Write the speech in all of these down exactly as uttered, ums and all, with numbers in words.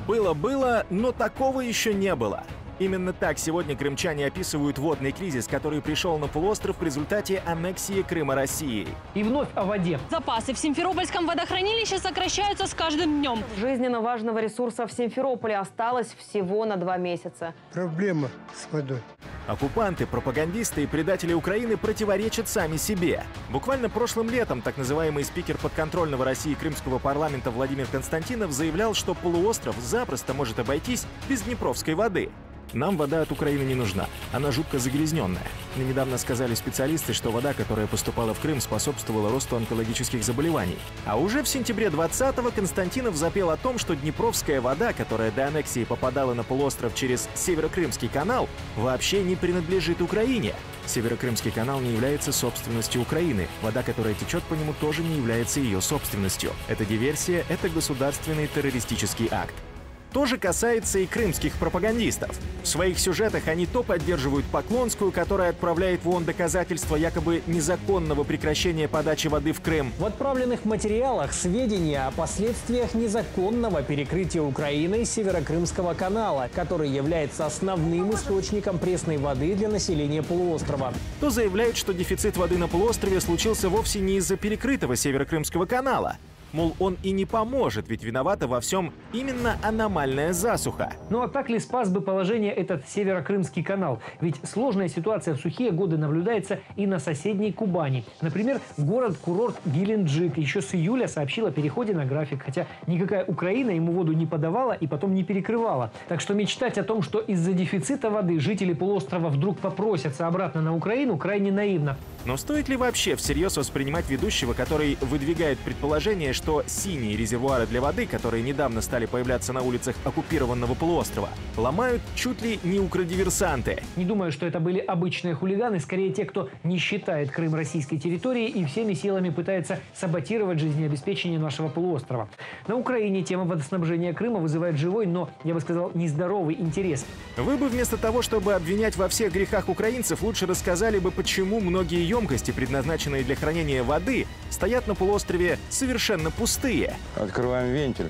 Было-было, но такого еще не было. Именно так сегодня крымчане описывают водный кризис, который пришел на полуостров в результате аннексии Крыма Россией. И вновь о воде. Запасы в Симферопольском водохранилище сокращаются с каждым днем. Жизненно важного ресурса в Симферополе осталось всего на два месяца. Проблема с водой. Оккупанты, пропагандисты и предатели Украины противоречат сами себе. Буквально прошлым летом так называемый спикер подконтрольного России Крымского парламента Владимир Константинов заявлял, что полуостров запросто может обойтись без днепровской воды. Нам вода от Украины не нужна, она жутко загрязненная. Мне недавно сказали специалисты, что вода, которая поступала в Крым, способствовала росту онкологических заболеваний. А уже в сентябре двадцатого Константинов запел о том, что днепровская вода, которая до аннексии попадала на полуостров через Северокрымский канал, вообще не принадлежит Украине. Северокрымский канал не является собственностью Украины. Вода, которая течет по нему, тоже не является ее собственностью. Это диверсия, это государственный террористический акт. То же касается и крымских пропагандистов. В своих сюжетах они то поддерживают Поклонскую, которая отправляет в ООН доказательства якобы незаконного прекращения подачи воды в Крым. В отправленных материалах сведения о последствиях незаконного перекрытия Украины Северокрымского канала, который является основным источником пресной воды для населения полуострова. То заявляют, что дефицит воды на полуострове случился вовсе не из-за перекрытого Северокрымского канала. Мол, он и не поможет, ведь виновата во всем именно аномальная засуха. Ну а так ли спас бы положение этот Северокрымский канал? Ведь сложная ситуация в сухие годы наблюдается и на соседней Кубани. Например, город-курорт Геленджик еще с июля сообщил о переходе на график, хотя никакая Украина ему воду не подавала и потом не перекрывала. Так что мечтать о том, что из-за дефицита воды жители полуострова вдруг попросятся обратно на Украину, крайне наивно. Но стоит ли вообще всерьез воспринимать ведущего, который выдвигает предположение, что синие резервуары для воды, которые недавно стали появляться на улицах оккупированного полуострова, ломают чуть ли не укрдиверсанты? Не думаю, что это были обычные хулиганы, скорее те, кто не считает Крым российской территорией и всеми силами пытается саботировать жизнеобеспечение нашего полуострова. На Украине тема водоснабжения Крыма вызывает живой, но, я бы сказал, нездоровый интерес. Вы бы вместо того, чтобы обвинять во всех грехах украинцев, лучше рассказали бы, почему многие емкости, предназначенные для хранения воды, стоят на полуострове совершенно пустые. Открываем вентиль.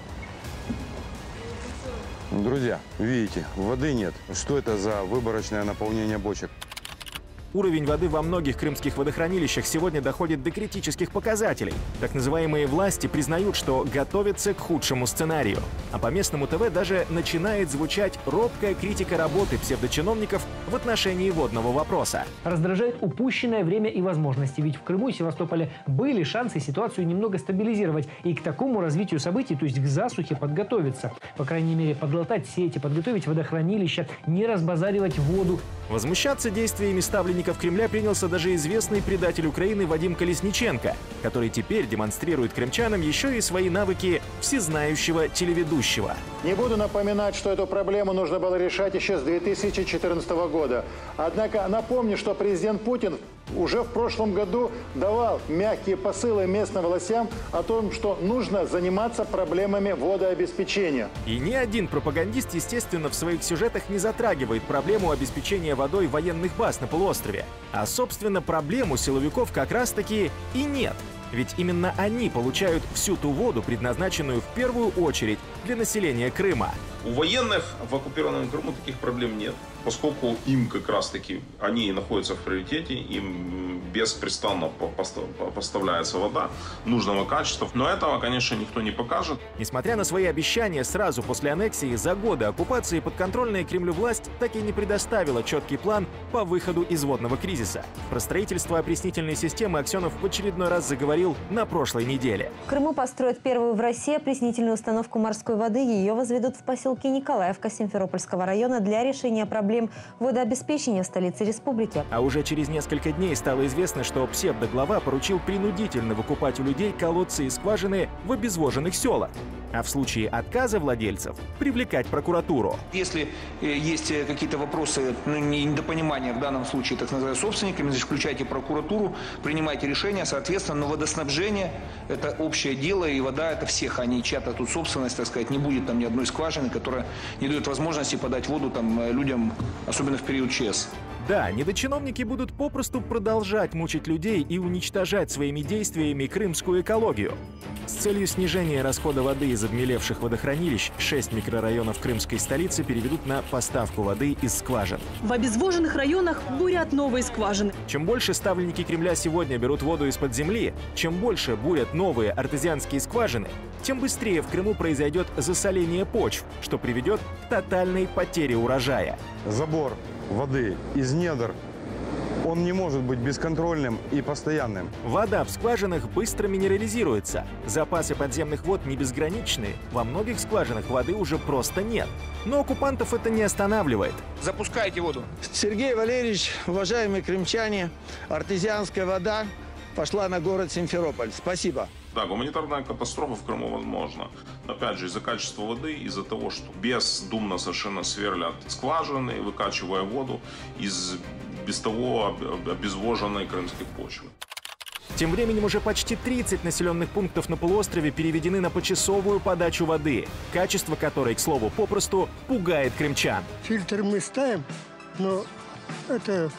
Друзья, видите, воды нет. Что это за выборочное наполнение бочек? Уровень воды во многих крымских водохранилищах сегодня доходит до критических показателей. Так называемые власти признают, что готовятся к худшему сценарию. А по местному ТВ даже начинает звучать робкая критика работы псевдочиновников в отношении водного вопроса. Раздражает упущенное время и возможности, ведь в Крыму и Севастополе были шансы ситуацию немного стабилизировать и к такому развитию событий, то есть к засухе, подготовиться. По крайней мере, подлатать сети, подготовить водохранилища, не разбазаривать воду. Возмущаться действиями ставленников Кремля принялся даже известный предатель Украины Вадим Колесниченко, который теперь демонстрирует крымчанам еще и свои навыки всезнающего телеведущего. Не буду напоминать, что эту проблему нужно было решать еще с две тысячи четырнадцатого года. Однако напомню, что президент Путин уже в прошлом году давал мягкие посылы местным властям о том, что нужно заниматься проблемами водообеспечения. И ни один пропагандист, естественно, в своих сюжетах не затрагивает проблему обеспечения водой военных баз на полуострове. А, собственно, проблему силовиков как раз-таки и нет. Ведь именно они получают всю ту воду, предназначенную в первую очередь для населения Крыма. У военных в оккупированном Крыму таких проблем нет, поскольку им как раз-таки, они находятся в приоритете, им беспрестанно поставляется вода нужного качества. Но этого, конечно, никто не покажет. Несмотря на свои обещания, сразу после аннексии за годы оккупации подконтрольная Кремлю власть так и не предоставила четкий план по выходу из водного кризиса. Про строительство опреснительной системы Аксенов в очередной раз заговорил на прошлой неделе. В Крыму построят первую в России опреснительную установку морской воды. Ее возведут в поселке Николаевка Симферопольского района для решения проблем водообеспечения в столице республики. А уже через несколько дней стало известно, что псевдоглава поручил принудительно выкупать у людей колодцы и скважины в обезвоженных селах. А в случае отказа владельцев привлекать прокуратуру. Если есть какие-то вопросы, ну, недопонимания в данном случае, так называемыми собственниками, значит, включайте прокуратуру, принимайте решения, соответственно, но водоснабжение – это общее дело, и вода – это всех, а не чья-то тут собственность, так сказать, не будет там ни одной скважины, которая не дает возможности подать воду там людям, особенно в период ЧС. Да, недочиновники будут попросту продолжать мучить людей и уничтожать своими действиями крымскую экологию. С целью снижения расхода воды из обмелевших водохранилищ шесть микрорайонов крымской столицы переведут на поставку воды из скважин. В обезвоженных районах бурят новые скважины. Чем больше ставленники Кремля сегодня берут воду из-под земли, чем больше бурят новые артезианские скважины, тем быстрее в Крыму произойдет засоление почв, что приведет к тотальной потере урожая. Забор воды из недр, он не может быть бесконтрольным и постоянным. Вода в скважинах быстро минерализируется. Запасы подземных вод не безграничны. Во многих скважинах воды уже просто нет. Но оккупантов это не останавливает. Запускайте воду. Сергей Валерьевич, уважаемые крымчане, артезианская вода пошла на город Симферополь. Спасибо. Да, гуманитарная катастрофа в Крыму возможна. Опять же, из-за качества воды, из-за того, что бездумно совершенно сверлят скважины, выкачивая воду из без того обезвоженной крымской почвы. Тем временем уже почти тридцать населенных пунктов на полуострове переведены на почасовую подачу воды, качество которой, к слову, попросту пугает крымчан. Фильтр мы ставим, но это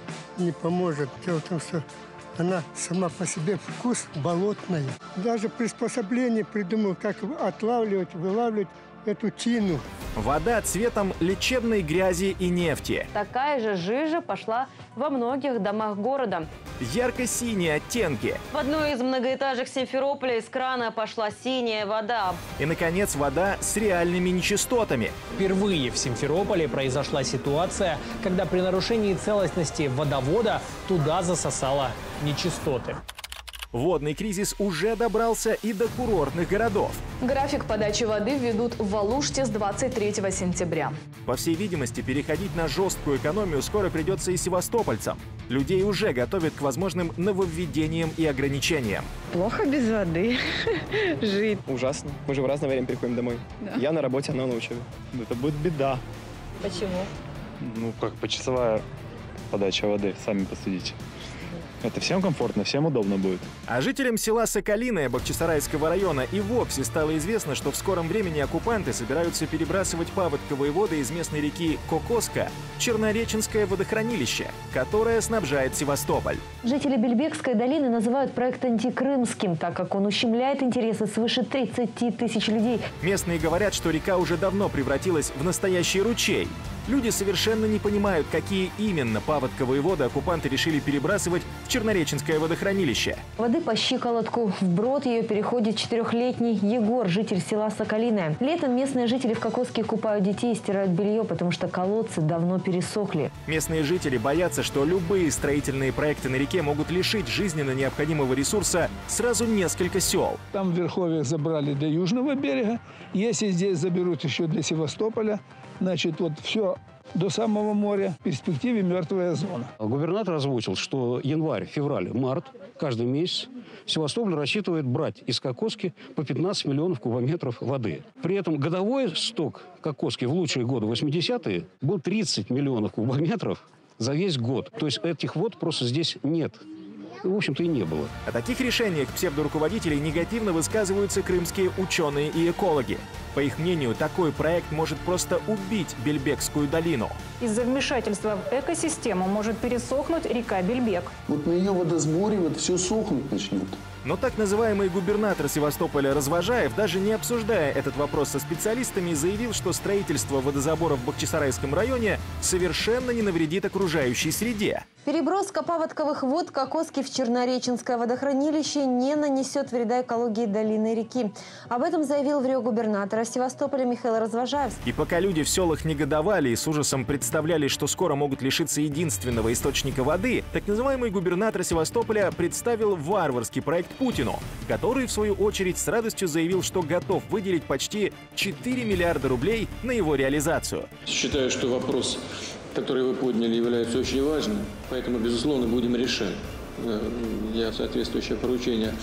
не поможет. Дело в том, что она сама по себе вкус болотная. Даже приспособление придумал, как отлавливать, вылавливать эту тину. Вода цветом лечебной грязи и нефти. Такая же жижа пошла во многих домах города. Ярко-синие оттенки. В одной из многоэтажек Симферополя из крана пошла синяя вода. И, наконец, вода с реальными нечистотами. Впервые в Симферополе произошла ситуация, когда при нарушении целостности водовода туда засосало нечистоты. Водный кризис уже добрался и до курортных городов. График подачи воды введут в Алуште с двадцать третьего сентября. По всей видимости, переходить на жесткую экономию скоро придется и севастопольцам. Людей уже готовят к возможным нововведениям и ограничениям. Плохо без воды жить. Ужасно. Мы же в разное время приходим домой. Да. Я на работе, она на учебе. Это будет беда. Почему? Ну, как почасовая подача воды, сами посудите. Это всем комфортно, всем удобно будет. А жителям села Соколиное Бахчисарайского района и вовсе стало известно, что в скором времени оккупанты собираются перебрасывать паводковые воды из местной реки Кокоска в Чернореченское водохранилище, которое снабжает Севастополь. Жители Бельбекской долины называют проект антикрымским, так как он ущемляет интересы свыше тридцати тысяч людей. Местные говорят, что река уже давно превратилась в настоящий ручей. Люди совершенно не понимают, какие именно паводковые воды оккупанты решили перебрасывать в Чернореченское водохранилище. Воды по щиколотку. Вброд ее переходит четырехлетний Егор, житель села Соколиное. Летом местные жители в Кокоске купают детей и стирают белье, потому что колодцы давно пересохли. Местные жители боятся, что любые строительные проекты на реке могут лишить жизненно необходимого ресурса сразу несколько сел. Там в Верховьях забрали до южного берега. Если здесь заберут еще для Севастополя, значит, вот все до самого моря, в перспективе мертвая зона. Губернатор озвучил, что январь, февраль, март, каждый месяц Севастополь рассчитывает брать из Кокоски по пятнадцать миллионов кубометров воды. При этом годовой сток Кокоски в лучшие годы, восьмидесятые, был тридцать миллионов кубометров за весь год. То есть этих вод просто здесь нет. В общем-то, и не было. О таких решениях псевдоруководителей негативно высказываются крымские ученые и экологи. По их мнению, такой проект может просто убить Бельбекскую долину. Из-за вмешательства в экосистему может пересохнуть река Бельбек. Вот на ее водосборе вот все сохнуть начнет. Но так называемый губернатор Севастополя Развожаев, даже не обсуждая этот вопрос со специалистами, заявил, что строительство водозабора в Бахчисарайском районе совершенно не навредит окружающей среде. Переброска паводковых вод Кокоски в Чернореченское водохранилище не нанесет вреда экологии долины реки. Об этом заявил в Рио губернатора Севастополя Михаил Развожаев. И пока люди в селах негодовали и с ужасом представляли, что скоро могут лишиться единственного источника воды, так называемый губернатор Севастополя представил варварский проект Путину, который, в свою очередь, с радостью заявил, что готов выделить почти четыре миллиарда рублей на его реализацию. Считаю, что вопрос, который вы подняли, является очень важным, поэтому, безусловно, будем решать. Я соответствующее поручение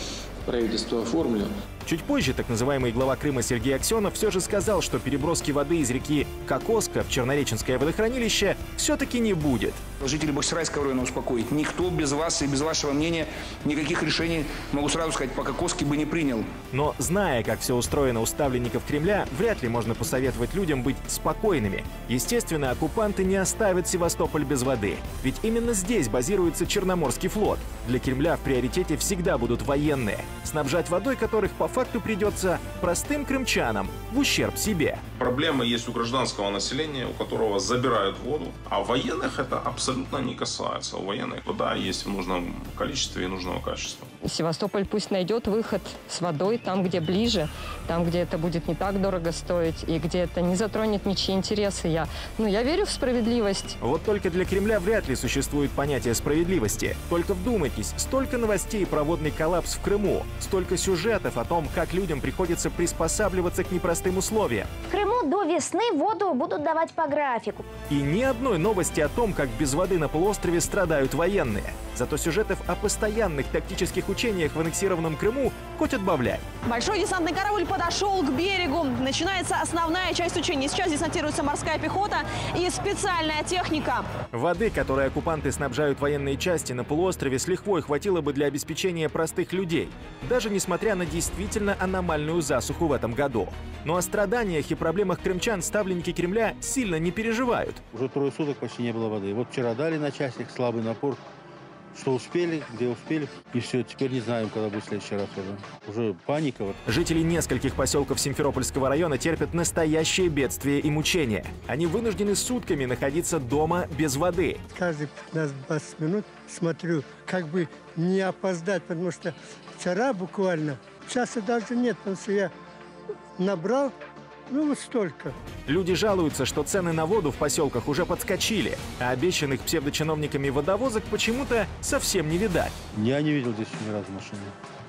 правительство оформлено. Чуть позже так называемый глава Крыма Сергей Аксенов все же сказал, что переброски воды из реки Кокоска в Чернореченское водохранилище все-таки не будет. Жители Бахчисарайского района успокоить. Никто без вас и без вашего мнения никаких решений, могу сразу сказать, по Кокоске бы не принял. Но зная, как все устроено у ставленников Кремля, вряд ли можно посоветовать людям быть спокойными. Естественно, оккупанты не оставят Севастополь без воды. Ведь именно здесь базируется Черноморский флот. Для Кремля в приоритете всегда будут военные, снабжать водой которых по факту придется простым крымчанам в ущерб себе. Проблема есть у гражданского населения, у которого забирают воду, а военных это абсолютно не касается. У военных вода есть в нужном количестве и нужного качества. Севастополь пусть найдет выход с водой там, где ближе, там, где это будет не так дорого стоить и где это не затронет ничьи интересы. Я, ну, я верю в справедливость. Вот только для Кремля вряд ли существует понятие справедливости. Только вдумайтесь, столько новостей про водный коллапс в Крыму, столько сюжетов о том, как людям приходится приспосабливаться к непростым условиям. В Крыму до весны воду будут давать по графику. И ни одной новости о том, как без воды на полуострове страдают военные. Зато сюжетов о постоянных тактических учениях в аннексированном Крыму хоть отбавляй. Большой десантный корабль подошел к берегу. Начинается основная часть учений. Сейчас десантируется морская пехота и специальная техника. Воды, которой оккупанты снабжают военные части на полуострове, с лихвой хватило бы для обеспечения простых людей, даже несмотря на действительно аномальную засуху в этом году. Но о страданиях и проблемах крымчан ставленники Кремля сильно не переживают. Уже трое суток почти не было воды. Вот вчера дали на часик, слабый напор. Что успели, где успели, и все, теперь не знаем, когда будет в следующий раз уже. Уже паника. Вот. Жители нескольких поселков Симферопольского района терпят настоящее бедствие и мучения. Они вынуждены сутками находиться дома без воды. Каждые пятнадцать-двадцать минут смотрю, как бы не опоздать, потому что вчера буквально, часа даже нет, потому что я набрал, ну вот столько. Люди жалуются, что цены на воду в поселках уже подскочили, а обещанных псевдочиновниками водовозок почему-то совсем не видать. Я не видел здесь ни разу машины.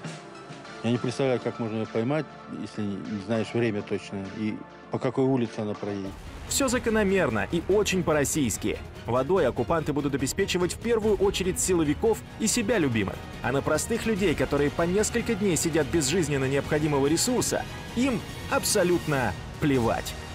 Я не представляю, как можно ее поймать, если не знаешь время точно и по какой улице она проедет. Все закономерно и очень по-российски. Водой оккупанты будут обеспечивать в первую очередь силовиков и себя любимых. А на простых людей, которые по несколько дней сидят без жизненно необходимого ресурса, им абсолютно плевать.